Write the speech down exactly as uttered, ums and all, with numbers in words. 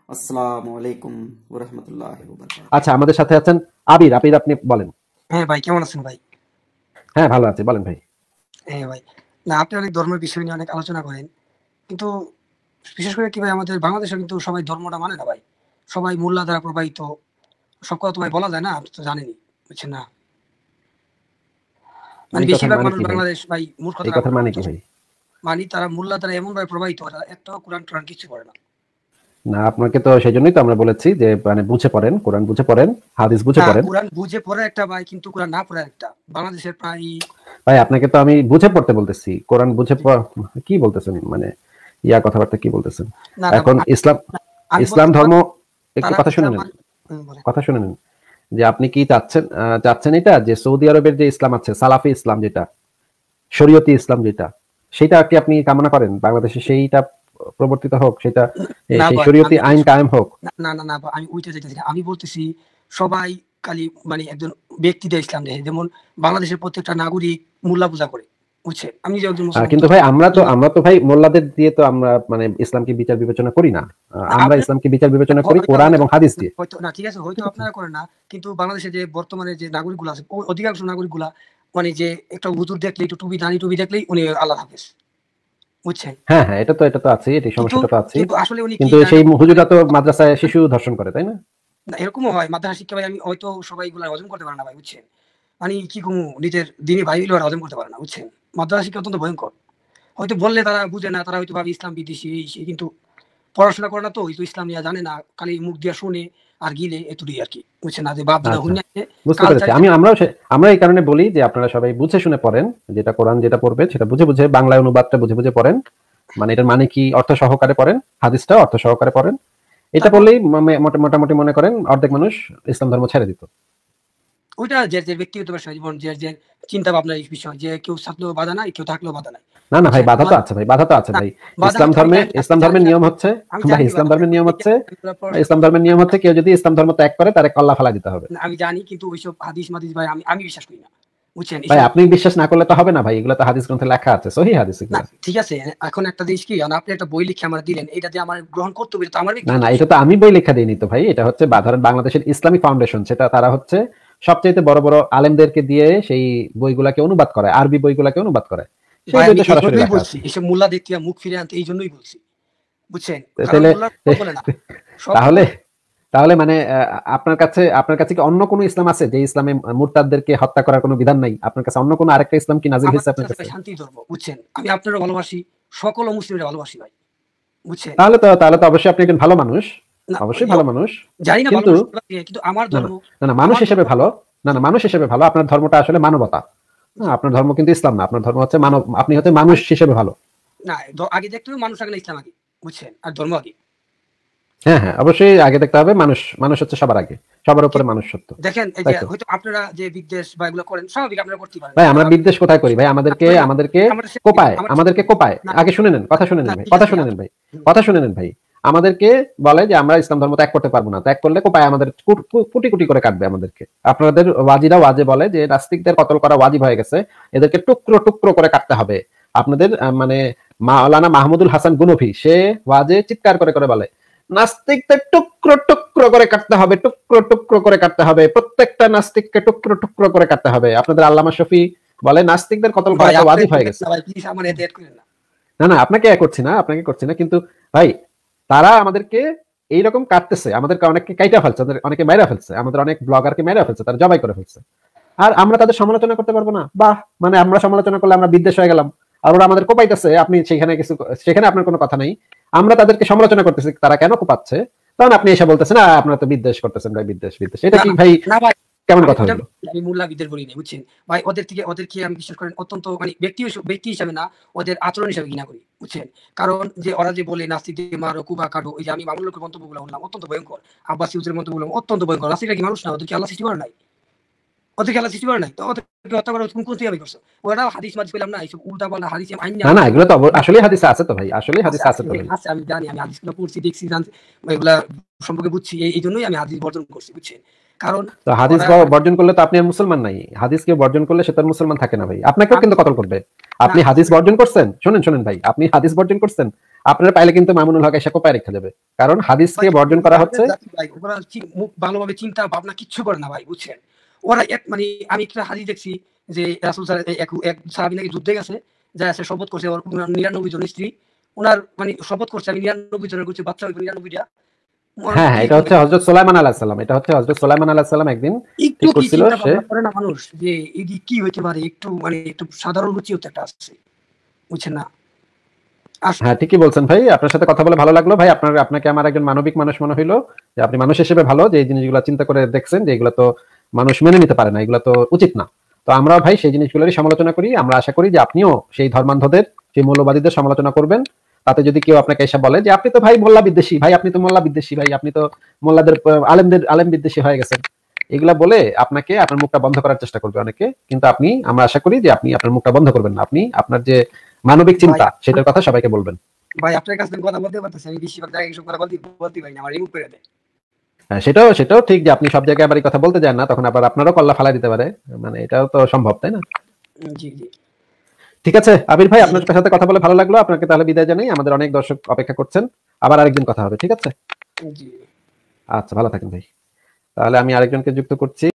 আসসালামু আলাইকুম ওয়া রাহমাতুল্লাহি ওয়া বারাকাতুহু। আচ্ছা, আমাদের সাথে আছেন আবির। আবির, আপনি বলেন। হ্যাঁ ভাই, কেমন আছেন ভাই? হ্যাঁ, ভালো আছি, বলেন ভাই। হ্যাঁ ভাই। না, আপনি অনেক ধর্মের বিষয় নিয়ে অনেক আলোচনা করেন। কিন্তু বিশেষ করে কি ভাই, আমাদের বাংলাদেশে কিন্তু সবাই ধর্মটা মানে না ভাই। সবাই মোল্লা দ্বারা প্রবাহিত। সব কথা তো ভাই বলা যায় না, আপনি তো জানেনই। বুঝছেন না? মানে এই কথার বেশিরভাগ মানে মানুষ কি ভাই? বাংলাদেশ ভাই এই মূর্খতা কথার মানে কি ভাই? মানে তারা মোল্লা দ্বারা এমনভাবে প্রবাহিত, ওরা একটাও কোরআন-টোরান কিছু পড়ে না। না, আপনাকে তো সেজন্যই তো আমরা বলেছি যে মানে বুঝে পড়েন, কোরআন বুঝে পড়েন, হাদিস বুঝে না, পড়েন। কোরআন বুঝে পড়া একটা ভাই, কিন্তু কোরআন না পড়া একটা। বাংলাদেশের প্রায় ভাই, আপনাকে তো আমি বুঝে পড়তে বলতেছি, কোরআন বুঝে প- কি বলতেছেন মানে ইয়া কথাবার্তা কি বলতেছেন? না, না, এখন আমি ইসলাম আমি ইসলাম বলতে ধর্ম, চাচ্ছি একটু তারা কথা শুনে ইসলাম নেন, মানে হুম, বলেন। কথা শুনে নেন যে আপনি কি চাচ্ছেন, আহ, চাচ্ছেন এটা যে সৌদি আরবের যে ইসলাম আছে, সালাফি ইসলাম যেটা, শরীয়তি ইসলাম যেটা, সেটা কি আপনি কামনা করেন বাংলাদেশে সেইটা প্রবর্তিত হোক, সেটা এ, না সেই ভাই, শরীয়তি আমি আইন কায়েম হোক? না, না, না, না, বা আমি ওইটা চাইতেছি না। আমি বলতেছি সবাই খালি মানে একজন ব্যক্তিদের ইসলাম দেখে। যেমন বাংলাদেশের প্রত্যেকটা নাগরিক মোল্লা পূজা করে। বুঝছেন? আমি যে একজন আহ, মুসলমান কিন্তু তো ভাই আমরা তো আমরা তো ভাই মোল্লাদের দিয়ে তো আমরা মানে ইসলামকে বিচার বিবেচনা করি না। আহ, না, আমরা আপনারা ইসলামকে বিচার বিবেচনা হ করি ওইটা কোরআন হয়তো এবং হাদিস দিয়ে। হয়তো না, ঠিক আছে, হয়তো ঠিক আছে। আপনারা করেন না। কিন্তু বাংলাদেশে যে বর্তমানে যে নাগরিকগুলো আছে, ও অধিকাংশ নাগরিকগুলা মানে যে একটা হুজুর দেখলেই, একটু টুপি দাড়ি টুপি দেখলেই উনি আল্লাহর হাফেজ। বুঝছেন? হ্যাঁ, হ্যাঁ, এটা তো এটা তো আছে, এই কিন্তু সমস্যাটা তো আছে। কিন্তু আসলে উনি কি কিন্তু জানে সেই না, মানে হুজুরা তো মাদ্রাসায় শিশু ধর্ষণ করে, তাই না? না, এরকমও হয়। মাদ্রাসা শিক্ষা ভাই, আমি হয়তো সবাই এগুলা হজম করতে পারে না ভাই। বুঝছেন? মানে কি কমু, নিজের দিনী ভাই হইলেও ওরা হজম করতে পারে না। বুঝছেন? মাদ্রাসা শিক্ষা অত্যন্ত ভয়ঙ্কর। হয়তো বললে তারা বুঝে না, তারা হয়তো ভাবে ইসলাম বিদ্বেষী এই সেই, কিন্তু পড়াশোনা করে না, তো হয়তো ইসলাম নিয়ে জানে না, খালি মুখ দিয়া শুনে আর গিলে এতটুকুই আর কি। বুঝছেন না, যে বাপ দাদা আচ্ছা, হুন্যা বুঝতে কাল পেরেছি। চাইতে আমি আমরাও সে- আমরা এই কারণে বলি যে আপনারা সবাই বুঝে শুনে পড়েন, যেটা কোরআন যেটা পড়বে সেটা বুঝে বুঝে, বাংলায় অনুবাদটা বুঝে বুঝে পড়েন। মানে এটার মানে কি অর্থ সহকারে পড়েন, হাদিসটা অর্থ সহকারে পড়েন। এটা তারপর বললেই মে- মোটা- মোটামুটি মনে করেন অর্ধেক মানুষ ইসলাম ধর্ম ছেড়ে দিত। ওইটা যে যে ব্যক্তিগত বিষয়, জীবন যে যে চিন্তা ভাবনার বিষয়, যে কেউ থাকলেও বাধা নাই, কেউ থাকলেও বাধা নাই। না না ভাই, বুঝছেন? বাধা তো আমার আছে ভাই, বাধা তো আছে না, ভাই। বাধা ইসলাম হয়তো আমি ধর্মে, জানি, আমি ইসলাম জানি ধর্মের না, নিয়ম হচ্ছে, আমি ভাই জানি ইসলাম বাবা, ধর্মের নিয়ম হচ্ছে, এগুলা পড়াশোনা ইসলাম ধর্মের নিয়ম হচ্ছে কেউ যদি ইসলাম ধর্ম ত্যাগ করে তারে কল্লা ফেলা দিতে হবে। না, আমি জানি, কিন্তু ওইসব হাদিস মাদিস ভাই আমি আমি বিশ্বাস করি না। বুঝছেন? ভাই এইসব আপনি বিশ্বাস না করলে তো হবে না ভাই, এগুলো তো হাদিস গ্রন্থে লেখা আছে, সহি হাদিস না, এগুলো। ঠিক আছে। এখন একটা জিনিস কি, আর আপনি একটা বই লিখে আমার দিলেন, এটা যে আমার গ্রহণ করতে হবে, এটা তো আমার না ব্যক্তিগত না, এটা বিষয়। তো আমি বই লেখা দিইনি তো ভাই, এটা হচ্ছে বা- ধরেন বাংলাদেশের ইসলামী ফাউন্ডেশন, সেটা তারা হচ্ছে সবচেয়ে বড় বড় আলেমদেরকে দিয়ে সেই বইগুলাকে অনুবাদ করে, আরবি বইগুলাকে অনুবাদ করে, সেই ভাই আমি বইতে এই সরাসরি জন্যই লেখা বলছি, আছে। এসব মোল্লা দেখতে মুখ ফিরে আনতে, এই জন্যই বলছি। বুঝছেন? তা- কারণ তাহলে মোল্লার সব বলে না, সব তাহলে বলে। তাহলে মানে আহ, আপনার কাছে আপনার কাছে কি অন্য কোনো ইসলাম আছে যে ইসলামে মুরতাদদেরকে হত্যা করার কোনো বিধান নাই? আপনার কাছে অন্য কোনো আরেকটা ইসলাম কি নাজিল আমার হয়েছে কাছে আপনার আছে কাছে? ভাই শান্তির ধর্ম। বুঝছেন? আমি আপনারও ভালোবাসি, সকল মুসলিমদের ভালোবাসি ভাই। বুঝছেন? তাহলে তো তাহলে তো অবশ্যই আপনি একজন ভালো মানুষ, না, অবশ্যই ইয়ো ভালো মানুষ। জানি না কিন্তু ভালোবাসি, কিন্তু আমার না না ধর্ম, না না, মানুষ আমার হিসেবে ধর্ম ভালো, না জি, না, মানুষ হিসেবে ভালো। আপনার ধর্মটা আসলে মানবতা। জি। হ্যাঁ, আপনার ধর্ম কিন্তু ইসলাম না, আপনার ধর্ম হচ্ছে মানব, আপনি হচ্ছে মানুষ আমি হিসেবে ভালো। না, দ আগে দেখতে হবে মানুষ আগে না ইসলাম আগে। বুঝছেন? আর ধর্ম আগে। হ্যাঁ হ্যাঁ, অবশ্যই আগে দেখতে হবে মানুষ, মানুষ হচ্ছে সবার আগে, সবার উপরে ঠিক মানুষ সত্য। দেখেন, এই তাই যে তো হয়তো আপনারা যে বিদ্বেষ বা এগুলো করেন, স্বাভাবিক আপনারা করতেই পারেন। ভাই, কিন্তু আমরা আমি বিদ্বেষ কোথায় করি ভাই? আমাদেরকে করি না। আমাদেরকে আমরা সে কোপায়, আমরা আমাদেরকে কোপায়। না, আগে শুনে নেন, না, কথা শুনে না, নেন ভাই, ঠিক কথা আছে শুনে আপ নেন ভাই, হুম, কথা শুনে নেন ভাই। আমাদেরকে বলে যে আমরা ইসলাম ধর্ম ত্যাগ করতে পারবো না, ত্যাগ করলে কোপায় আমাদের কু- কু- কুটি কুটি করে কাটবে আমাদেরকে। আপনাদের ওয়াজিরা ওয়াজে বলে যে নাস্তিকদের কতল করা ওয়াজিব হয়ে গেছে, এদেরকে টুকরো টুকরো করে কাটতে হবে। আপনাদের আহ, মানে মাওলানা মাহমুদুল হাসান গুনফি সে ওয়াজে চিৎকার করে করে বলে নাস্তিকদের টুকরো টুকরো করে কাটতে হবে, টুকরো টুকরো করে কাটতে হবে, প্রত্যেকটা নাস্তিককে টুকরো টুকরো করে কাটতে হবে। আপনাদের আল্লামা শফি বলে নাস্তিকদের কতল ভাই করাটা আপনি ওয়াজিব হয়ে বলবেন গেছে। না ভাই, প্লিজ আমার এতে এড করেন না। না না, আপনাকে এ করছি না, আপনাকে করছি না, কিন্তু ভাই তারা আমাদেরকে এইরকম কাটতেছে, আমাদেরকে অনেককে কাইটা ফেলছে, আমাদের অনেকে মাইরা ফেলছে, আমাদের অনেক ব্লগারকে মাইরা ফেলছে, তারা জবাই করে ফেলছে। আর আমরা তাদের সমালোচনা করতে পারবো না? বাহ, মানে আমরা সমালোচনা করলে আমরা বিদ্বেষ হয়ে গেলাম, আর ওরা আমাদের কোপাইতেছে, আপনি সেখানে কিছু, সেখানে আপনার কোনো কথা নাই। আমরা তাদেরকে সমালোচনা করতেছি তারা কেন কোপাচ্ছে, তখন আপনি এসে বলতেছেন না আপনারা তো বিদ্বেষ করতেছেন ভাই, বিদ্বেষ বিদ্বেষ, এটা না, কি ভাই না ভাই, কেমন আমি কথা ওটা হলো? আমি মোল্লাবিদের বলি নাই। বুঝছেন? ভাই ওদের থেকে ওদেরকে আমি বিশ্বাস করেন অত্যন্ত মানে ব্যক্তি হিস ব্যক্তি হিসাবে না, ওদের আচরণ হিসাবে ঘৃণা করি। বুঝছেন? কারণ যে ওরা যে বলে নাস্তিকদের মারো, কুবা কাটো, এই যে আমি মামুনুল হকের মন্তব্যগুলো বললাম অত্যন্ত ভয়ঙ্কর। আব্বাসী হুজুরের মন্তব্যগুলো অত্যন্ত ভয়ঙ্কর। নাস্তিকরা কি মানুষ না? ওদের কি আল্লাহ সৃষ্টি করে নাই? ওদের কি আল্লাহ সৃষ্টি করে নাই? তো ওদেরকে হত্যা করার হুকুম কোন থেকে করছে? ওরা হাদিস মাদিস পেলাম না, এইসব উল্টা-পাল্টা হাদিস আইন নিয়ে না না, আলোচনা এগুলো করে। তো অব- আসলেই হাদিসে আছে তো ভাই, আসলেই আছে, হাদিসে আছে, আছে তো ভাই। দেখেন আছে, আমি জানি, আমি হাদিসগুলো পড়ছি, দেখছি, জানছি। এগুলা সম্পর্কে বুঝছি। এই এইজন্যই আমি হাদিস বর্জন করছি। বুঝছেন? কারণ তো হাদিস ওরা ব- মানে বর্জন করলে তো আপনি আর মুসলমান নাই, হাদিস কেউ বর্জন করলে সে তার মুসলমান থাকে না ভাই, আপনাকেও আমি কিন্তু কতল করবে। না আপনি হাদিস বর্জন করছেন, শুনেন শুনেন ভাই, আপনি হাদিস বর্জন করছেন, আপনারা পাইলে কিন্তু মামুনুল হক এসে কোপায় রেখে যাবে, কারণ হাদিসকে ভাই বর্জন করা হচ্ছে। ভাই ওরা চি- মুখ ভালোভাবে চিন্তা ভাবনা কিচ্ছু করে না ভাই, বুঝছেন? ওরা এক মানে আমি একটা হাদিস দেখছি যে রাসূল সাল্লাল্লাহু আলাইহি এক এক সাহাবী নাকি যুদ্ধে গেছে, যায় সে শপথ করছে ওর উনার নিরানব্বই জন স্ত্রী, উনার মানে শপথ করছে আমি নিরানব্বই জনের করছি, বাচ্চা হইবে নিরানব্বইটা। হ্যাঁ হ্যাঁ, এটা হচ্ছে হযরত সুলাইমান আলাইহিস সালাম, এটা হচ্ছে হযরত সুলাইমান আলাইহিস সালাম একদিন একটু ঠিক কি করছিল চিন্তা সে। ভাবনা করে না মানুষ যে এটি কি হইতে পারে, একটু মানে একটু সাধারণ রুচিও তো একটা আছে, বুঝছেন না? আস- হ্যাঁ ঠিকই বলছেন ভাই, আপনার সাথে কথা বলে ভালো লাগলো ভাই। আপনার আপনাকে আমার একজন মানবিক মানুষ মনে হইলো, যে আপনি মানুষ হিসেবে ভালো, যে এই জিনিসগুলো চিন্তা করে দেখছেন যে এগুলো তো মানুষ মেনে নিতে পারে না, এগুলো তো উচিত না। তো আমরা ভাই সেই জিনিসগুলোরই সমালোচনা করি। আমরা আশা করি যে আপনিও সেই ধর্মান্ধদের, সেই মৌলবাদীদের সমালোচনা করবেন। তাতে যদি কেউ আপনাকে এসে বলে যে আপনি তো ভাই মোল্লা বিদ্বেষী, ভাই আপনি তো মোল্লা বিদ্বেষী, ভাই আপনি তো মোল্লাদের আহ, আলেমদের আলেম বিদ্বেষী হয়ে গেছেন, এগুলা বলে আপনাকে আপনার মুখটা বন্ধ করার চেষ্টা করবে অনেকে। কিন্তু আপনি, আমরা আশা করি যে আপনি আপনার মুখটা বন্ধ করবেন না, আপনি আপনার যে মানবিক চিন্তা সেটার কথা সবাইকে বলবেন। ভাই আপনার কাছে আমি কথা বলতে পারতেছি, আমি বেশিরভাগ জায়গায় এসব কথা বলতে বলতে পারি না, আমার রিমুভ করে দেয়। হ্যাঁ, সেটাও সেটাও ঠিক যে আপনি সব জায়গায় আবার এই কথা বলতে যান না, তখন আবার আপনারও কল্লা ফালাই দিতে পারে, মানে এটাও তো সম্ভব, তাই না? উম, জি জি ঠিক আছে আবির ভাই, আপনার সাথে কথা বলে ভালো লাগলো। আপনাকে তাহলে বিদায় জানাই, আমাদের অনেক দর্শক অপেক্ষা করছেন, আবার আরেকদিন কথা হবে, ঠিক আছে? জি। আচ্ছা, ভালো থাকেন ভাই। তাহলে আমি আরেকজনকে যুক্ত করছি।